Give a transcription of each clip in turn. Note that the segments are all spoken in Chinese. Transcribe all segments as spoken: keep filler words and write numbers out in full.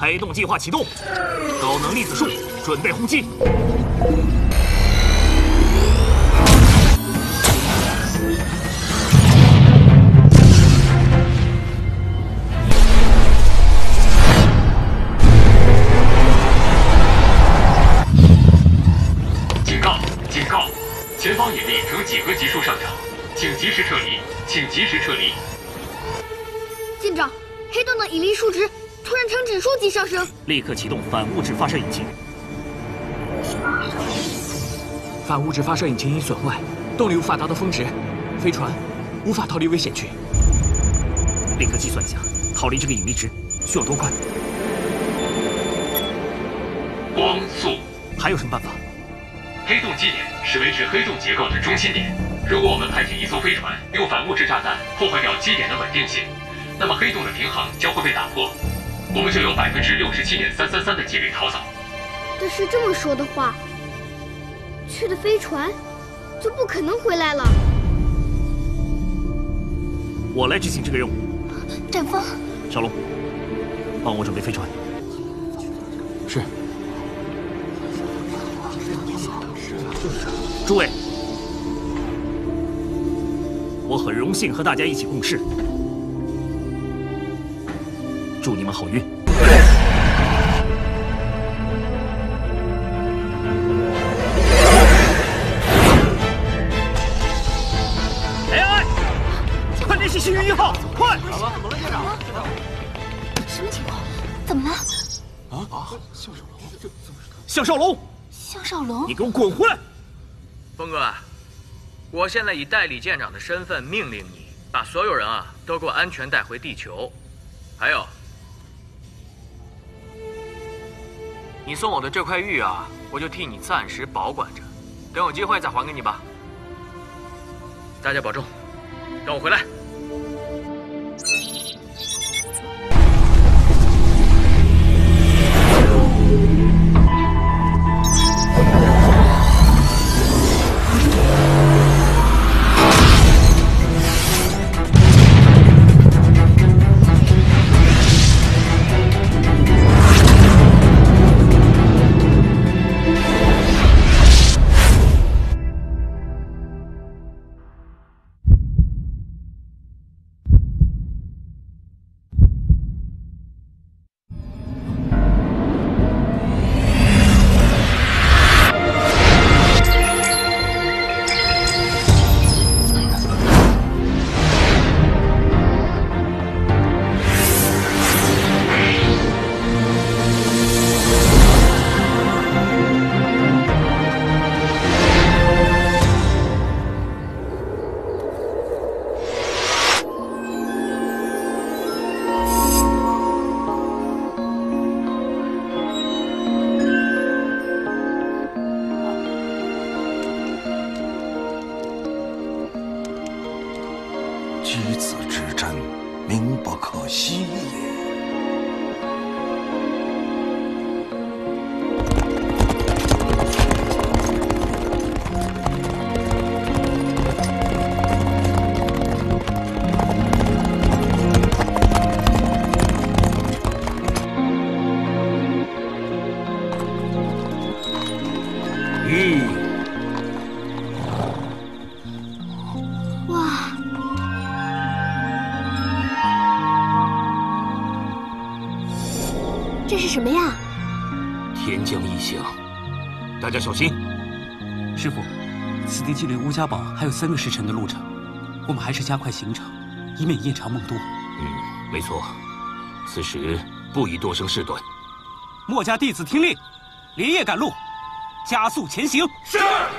开动计划启动，高能粒子束准备轰击。 警告！警告！前方引力呈几何级数上涨，请及时撤离，请及时撤离。 舰长，黑洞的引力数值突然呈指数级上升， 立刻启动反物质发射引擎。 反物质发射引擎已损坏，动力无法达到峰值，飞船无法逃离危险区。 立刻计算一下，逃离这个引力值需要多快？ 光速。 还有什么办法？ 黑洞基点是维持黑洞结构的中心点。如果我们派遣一艘飞船用反物质炸弹破坏掉基点的稳定性，那么黑洞的平衡将会被打破，我们就有百分之六十七点三三三的几率逃走。 但是这么说的话，去的飞船就不可能回来了。 我来执行这个任务。 展峰， 小龙，帮我准备飞船。 是。 诸位，我很荣幸和大家一起共事，祝你们好运。哎哎，快联系星云一号，快！怎么了？怎么了，舰长？ 什么情况？怎么了？ 啊啊！向少龙，这向少龙， 向少龙， 你给我滚回来！ 峰哥，我现在以代理舰长的身份命令你，把所有人啊都给我安全带回地球。还有，你送我的这块玉啊，我就替你暂时保管着，等有机会再还给你吧。大家保重，等我回来。 居子之真，名不可惜也。 玉， 哇！这是什么呀？ 天降异象，大家小心！ 师傅，此地距离乌家堡还有三个时辰的路程，我们还是加快行程，以免夜长梦多。 嗯，没错，此时不宜多生事端。 墨家弟子听令，连夜赶路，加速前行。 是。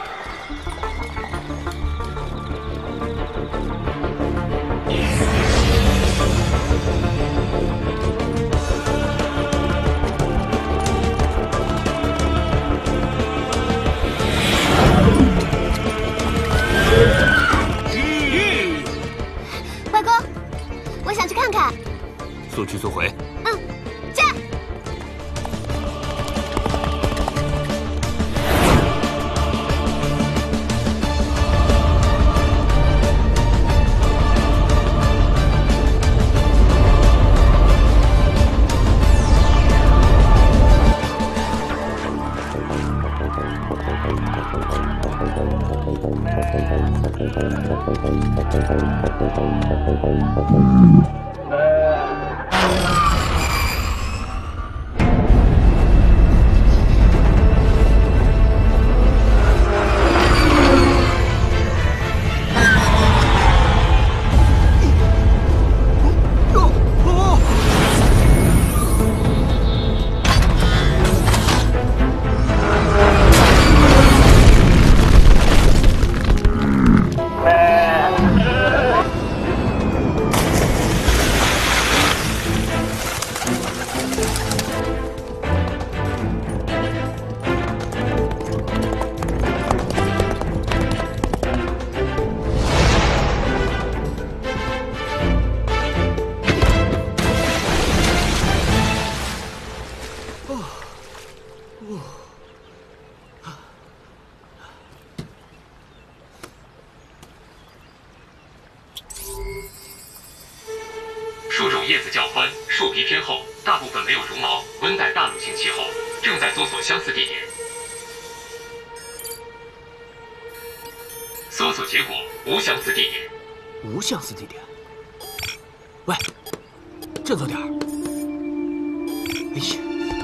外公，我想去看看。 速去速回。 嗯，驾。 树种叶子较宽，树皮偏厚，大部分没有绒毛，温带大陆性气候，正在搜索相似地点。搜索结果无相似地点。 无相似地点。喂，振作点儿。哎呀！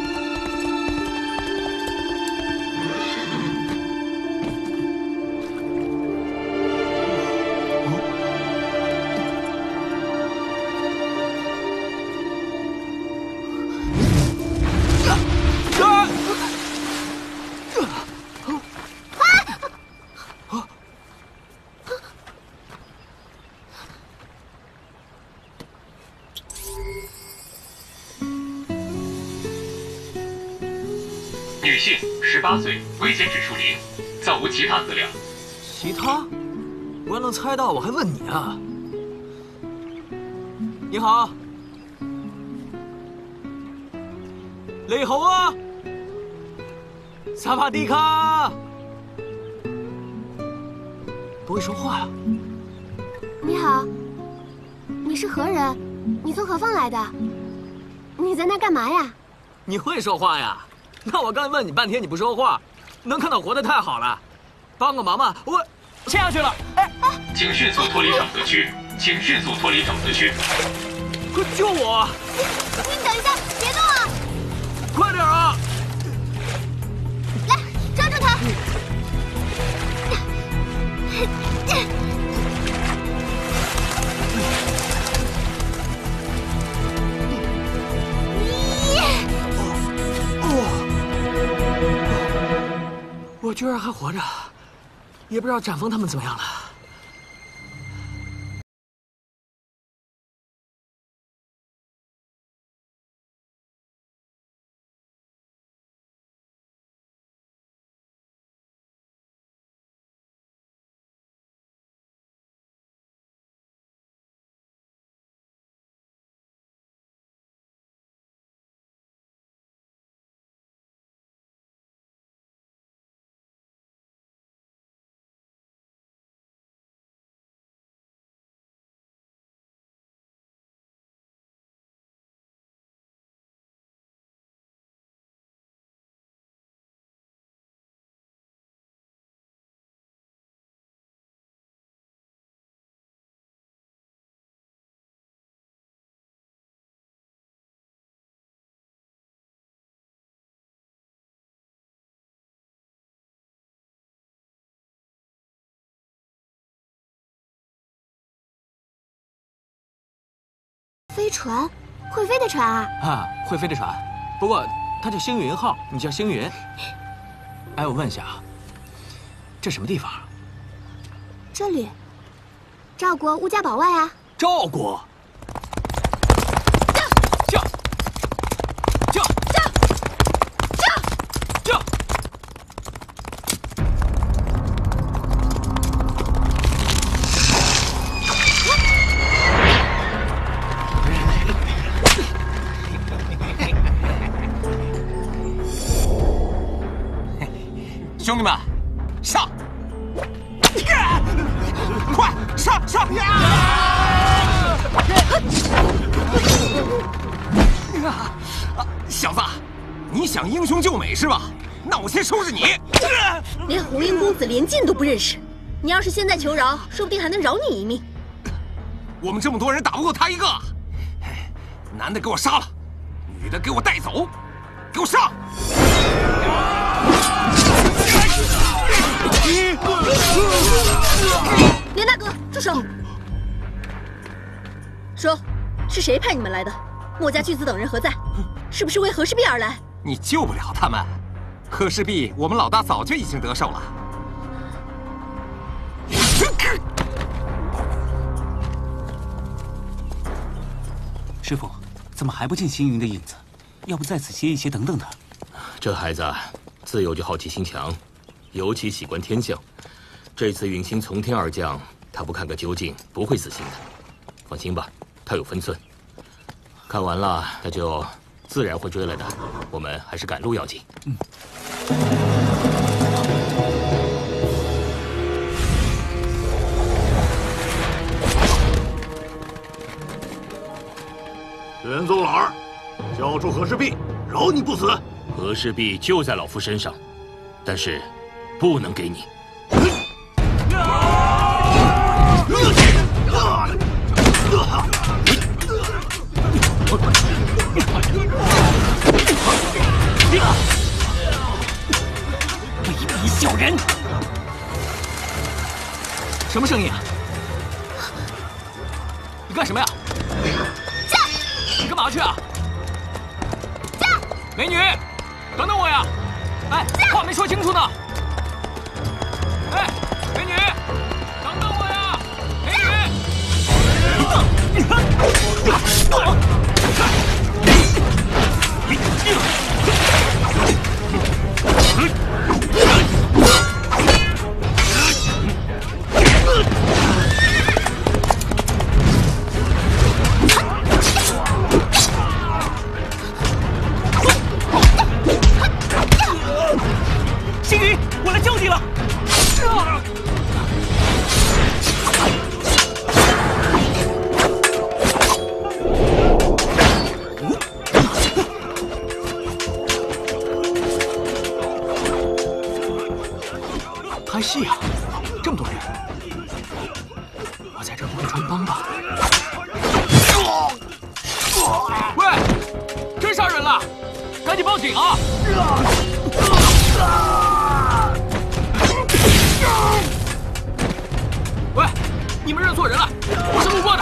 女性，十八岁，危险指数零，暂无其他资料。 其他？我要能猜到，我还问你啊。你好，你好啊，萨瓦迪卡。不会说话呀？ 你好，你是何人？你从何方来的？你在那干嘛呀？ 你会说话呀？ 那我刚问你半天，你不说话，能看到活的太好了，帮个忙吧，我陷下去了。哎， 请迅速脱离沼泽区，请迅速脱离沼泽区。 快救我！ 你等一下，别动啊！ 快点啊！ 来，抓住他！ 我居然还活着，也不知道展峰他们怎么样了。 飞船，会飞的船啊！ 啊，会飞的船，不过它叫星云号，你叫星云。哎，我问一下啊，这什么地方？ 这里，赵国乌家堡外啊。 赵国。叫叫叫叫叫！ 兄弟们，上！快上上！小子，你想英雄救美是吧？ 那我先收拾你！ 连红颜公子连晋都不认识，你要是现在求饶，说不定还能饶你一命。 我们这么多人打不过他一个，男的给我杀了，女的给我带走，给我上！ 连大哥，住手！说，是谁派你们来的？墨家巨子等人何在？是不是为和氏璧而来？ 你救不了他们，和氏璧我们老大早就已经得手了。 师傅，怎么还不见星云的影子？要不在此歇一歇，等等他。 这孩子自幼就好奇心强，尤其喜观天象。这次陨星从天而降，他不看个究竟，不会死心的。放心吧，他有分寸。看完了，他就自然会追来的。我们还是赶路要紧。嗯。 元宗老儿，交出和氏璧，饶你不死。 和氏璧就在老夫身上，但是不能给你。 卑鄙小人！ 什么声音啊？你干什么呀？你干嘛去啊？美女，等等我呀！哎，话没说清楚呢。哎，美女，等等我呀！美星云，我来救你了！ 还是呀，这么多人，我在这不会穿帮吧？喂，真杀人了，赶紧报警啊！喂，你们认错人了，我是路过的。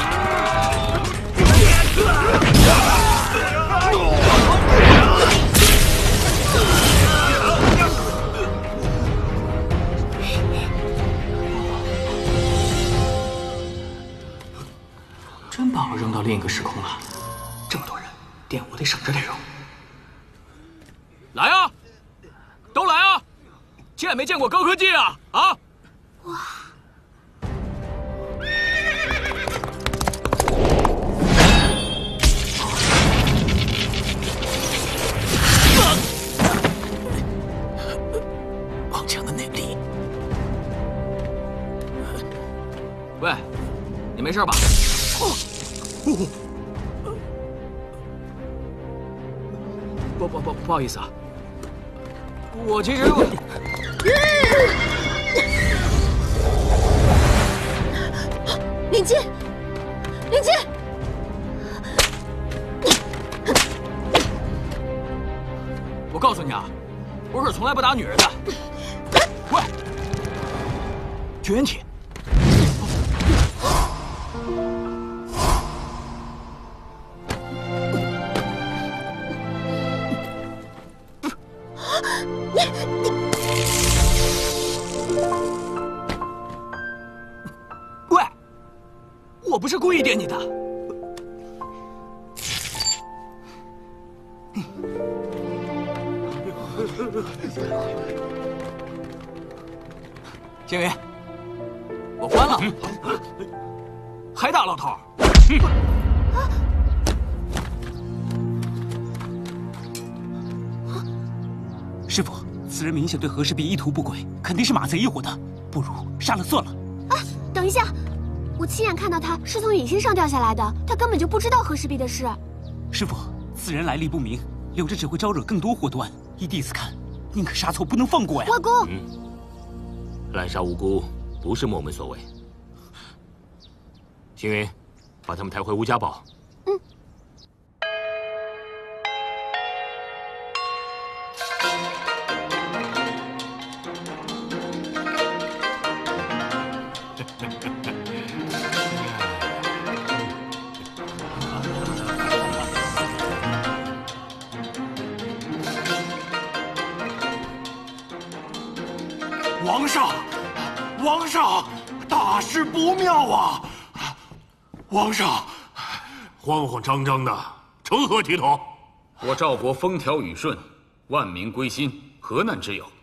真把我扔到另一个时空了，这么多人，电我得省着点用。来啊，都来啊！见没见过高科技啊？啊！哇！ 王强的内力。 喂，你没事吧？哦，不不不，不好意思啊，我其实我。 林基，林基， 我告诉你啊，我可是从来不打女人的。喂，绝缘体。喂，我不是故意电你的。星云，我关了。还打老头？ 师傅，此人明显对和氏璧意图不轨，肯定是马贼一伙的，不如杀了算了。 啊，等一下，我亲眼看到他是从陨星上掉下来的，他根本就不知道和氏璧的事。 师傅，此人来历不明，留着只会招惹更多祸端。依弟子看， 宁可杀错，不能放过呀！ 外公， 嗯，滥杀无辜不是我们所为。星云，把他们抬回吴家堡。 嗯。 王上，王上，大事不妙啊！王上， 慌慌张张的，成何体统？ 我赵国风调雨顺，万民归心，何难之有？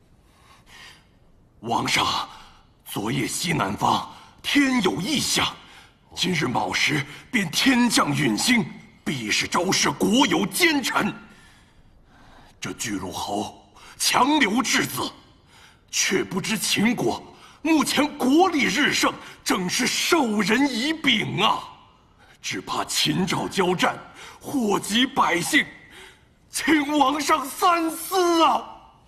王上，昨夜西南方天有异象，今日卯时便天降陨星，必是昭示国有奸臣。这巨鹿侯强留质子。却不知秦国目前国力日盛，正是授人以柄啊！只怕秦赵交战，祸及百姓，请王上三思啊！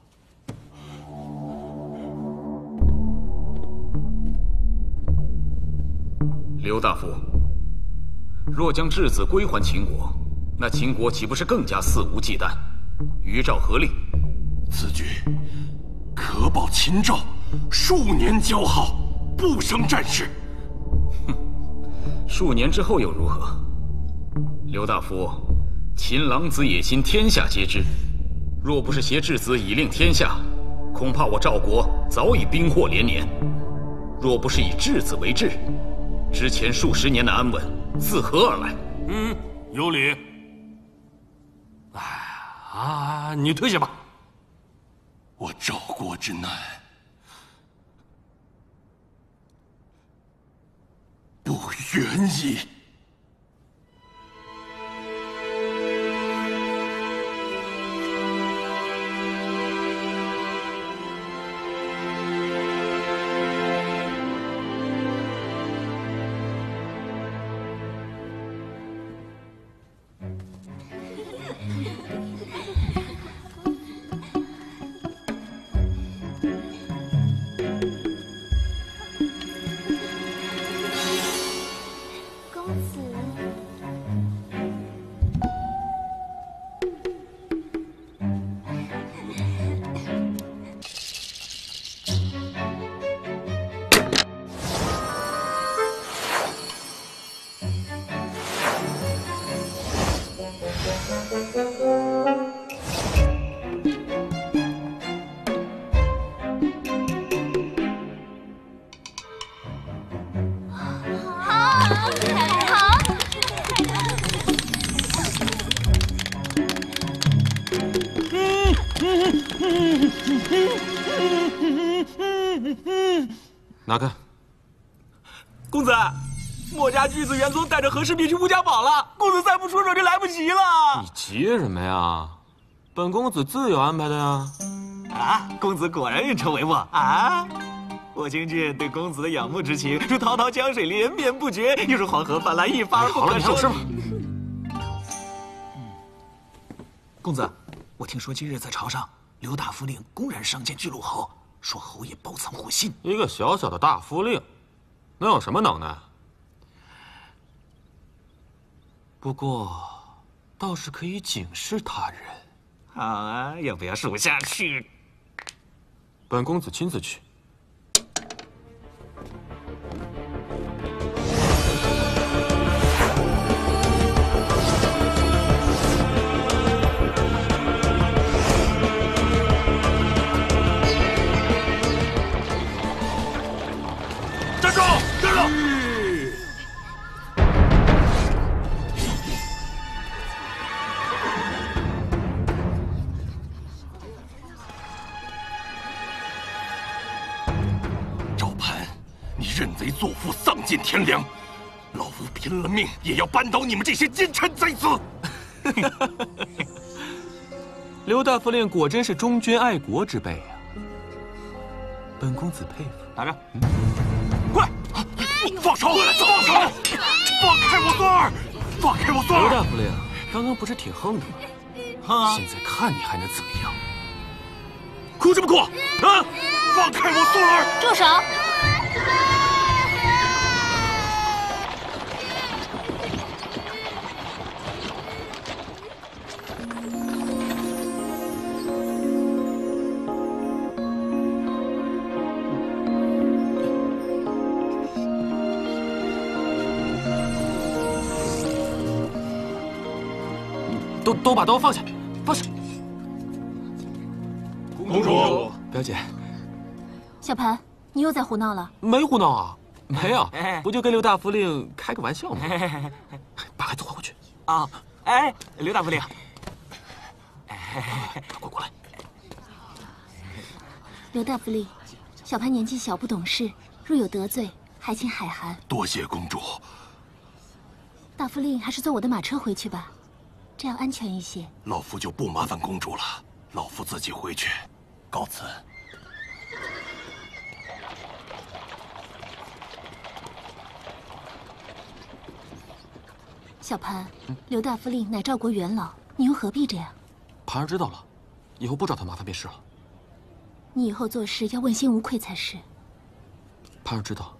刘大夫，若将质子归还秦国，那秦国岂不是更加肆无忌惮？与赵何力？ 此举可保秦赵数年交好，不生战事。 哼，数年之后又如何？刘大夫，秦狼子野心，天下皆知。若不是挟质子以令天下，恐怕我赵国早已兵祸连连。若不是以质子为质，之前数十年的安稳自何而来？ 嗯，有理。哎啊，你退下吧。 我赵国之难，不远矣。 拿开！ 公子，墨家巨子元宗带着和氏璧去乌家堡了，公子再不出手就来不及了。 你急什么呀？本公子自有安排的呀。 啊，公子果然运筹帷幄啊！我卿俊对公子的仰慕之情，如滔滔江水连绵不绝，又如黄河泛滥一发而不可收。好了， 你有事吗？ 公子，我听说今日在朝上，刘大夫令公然上见巨鹿侯，说侯爷包藏祸心。 一个小小的大夫令，能有什么能耐？不过，倒是可以警示他人。 好啊，要不要数下去？ 本公子亲自去。 站住！站住！赵盘，你认贼作父，丧尽天良，老夫拼了命也要扳倒你们这些奸臣贼子！ 刘大夫令果真是忠君爱国之辈啊，本公子佩服。 拿着， 嗯， 过来，放手！放手！放开我孙儿！放开我孙儿！ 刘大夫令，刚刚不是挺横的吗？ 横啊！ 现在看你还能怎么样？ 哭什么哭？啊！放开我孙儿！ 住手！ 都都把刀放下，放下。 公主， 表姐， 小盘，你又在胡闹了？ 没胡闹啊，没有，不就跟刘大夫令开个玩笑吗？把孩子还回去。 啊，哎，刘大夫令， 快过来。 刘大夫令，小盘年纪小不懂事，若有得罪，还请海涵。 多谢公主。 大夫令还是坐我的马车回去吧。这样安全一些。 老夫就不麻烦公主了，老夫自己回去，告辞。 小盘，刘大夫令乃赵国元老，你又何必这样？ 盘儿知道了，以后不找他麻烦便是了。 你以后做事要问心无愧才是。 盘儿知道。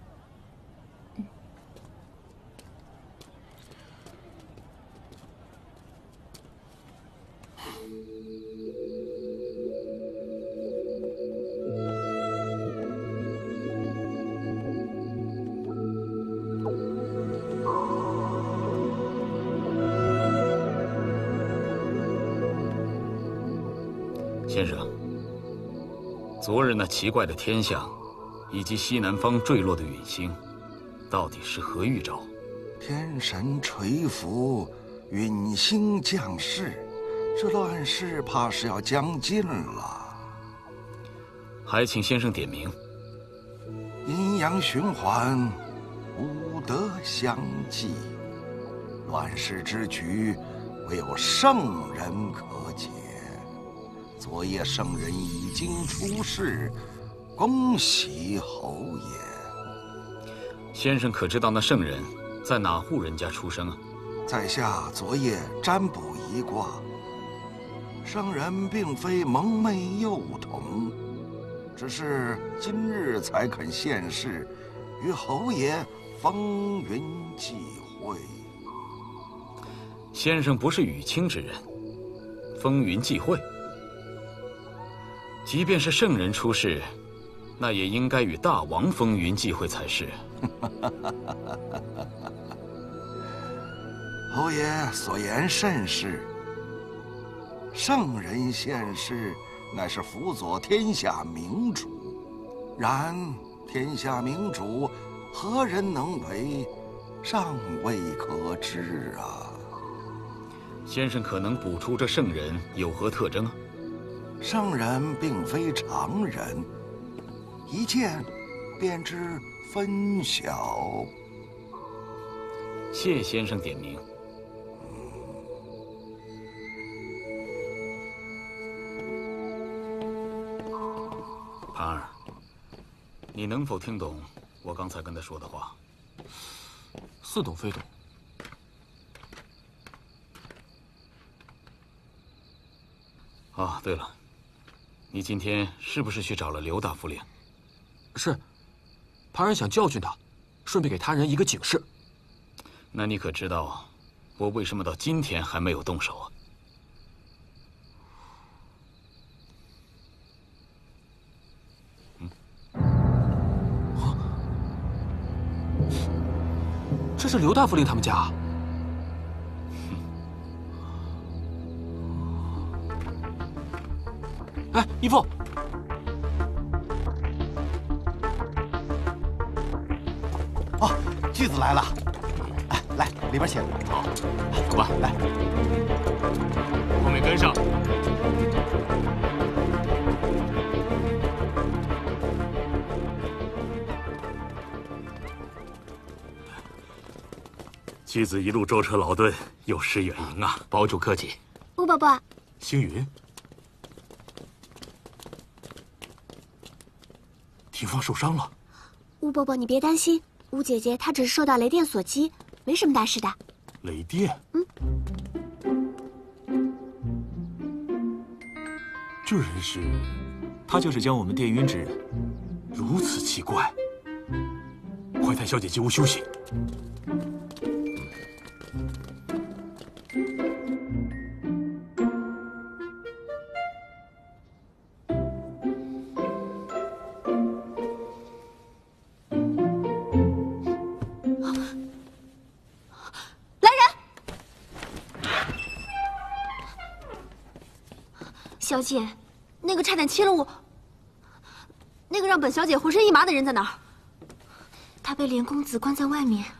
先生，昨日那奇怪的天象，以及西南方坠落的陨星，到底是何预兆？ 天神垂福，陨星降世，这乱世怕是要将尽了。 还请先生点名。 阴阳循环，五德相济，乱世之局，唯有圣人可解。昨夜圣人已经出世，恭喜侯爷。 先生可知道那圣人在哪户人家出生啊？ 在下昨夜占卜一卦，圣人并非蒙昧幼童，只是今日才肯现世，与侯爷风云际会。 先生不是羽青之人，风云际会。即便是圣人出世，那也应该与大王风云际会才是。 侯爷所言甚是。圣人现世，乃是辅佐天下明主。然天下明主何人能为，尚未可知啊。 先生可能补出这圣人有何特征啊？ 圣人并非常人，一见便知分晓。 谢先生点名。盘儿，你能否听懂我刚才跟他说的话？ 似懂非懂。 啊，对了。你今天是不是去找了刘大夫令？ 是，盘儿想教训他，顺便给他人一个警示。 那你可知道，我为什么到今天还没有动手啊？ 嗯，这是刘大夫令他们家。哎，义父， 哦，锯子来了，哎，来里边请。 好，走吧， 来， 后面跟上。 妻子一路舟车劳顿，有失远迎啊， 保主客气。 吴伯伯， 星云。廷芳受伤了， 吴伯伯，你别担心，吴姐姐她只是受到雷电所击，没什么大事的。 雷电？ 嗯。 这人是他就是将我们电晕之人。 如此奇怪，快带小姐进屋休息。 小姐，那个差点切了我，那个让本小姐浑身一麻的人在哪儿？他被连公子关在外面。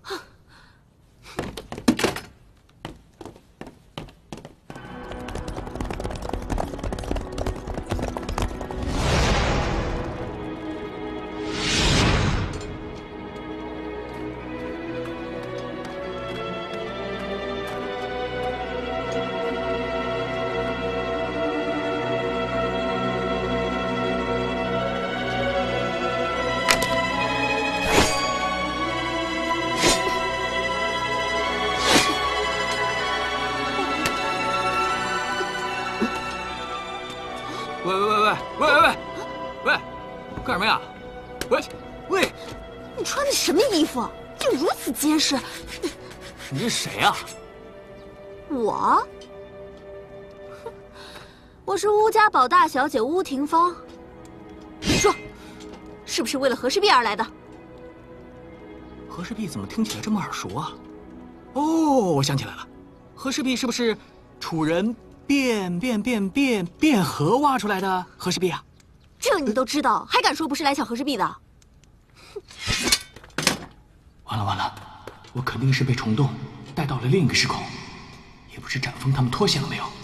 喂喂喂喂喂喂喂喂，干什么呀？喂喂， 你穿的什么衣服？就如此结实？ 你是谁啊？ 我，我是乌家堡大小姐乌廷芳。你说，是不是为了和氏璧而来的？ 和氏璧怎么听起来这么耳熟啊？哦，我想起来了，和氏璧是不是楚人卞卞卞卞卞和挖出来的和氏璧啊？ 这你都知道，还敢说不是来抢和氏璧的？ 完了完了，我肯定是被虫洞带到了另一个时空，也不知展峰他们脱险了没有。